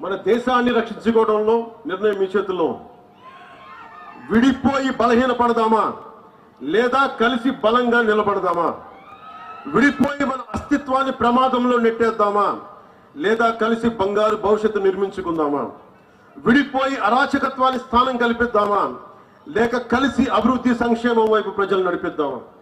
మన దేశాన్ని రక్షించుకోవడంలో నిర్ణయం మీ చేతుల్లో. విడిపోయి బలహీనపడదామా లేదా కలిసి బలంగా నిలబడదామా? విడిపోయి మన అస్తిత్వాన్ని ప్రమాదంలో నెట్టేద్దామా లేదా కలిసి బంగారు భవిష్యత్తు నిర్మించుకుందామా? విడిపోయి అరాచకత్వాన్ని స్థానం కల్పిద్దామా లేక కలిసి అభివృద్ధి సంక్షేమం వైపు ప్రజలు నడిపిద్దామా?